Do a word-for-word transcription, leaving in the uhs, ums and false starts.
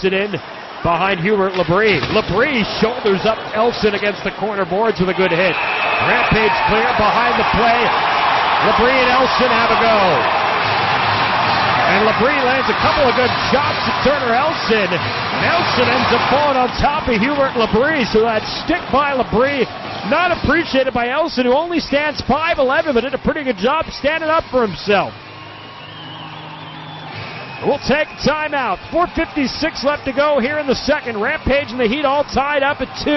Drives it in behind Hubert Labrie. Labrie shoulders up Elson against the corner boards with a good hit. Rampage clear behind the play. Labrie and Elson have a go. And Labrie lands a couple of good shots to Turner Elson. And Elson ends up falling on top of Hubert Labrie. So that stick by Labrie, not appreciated by Elson, who only stands five eleven, but did a pretty good job standing up for himself. We'll take a timeout. four fifty-six left to go here in the second. Rampage and the Heat all tied up at two.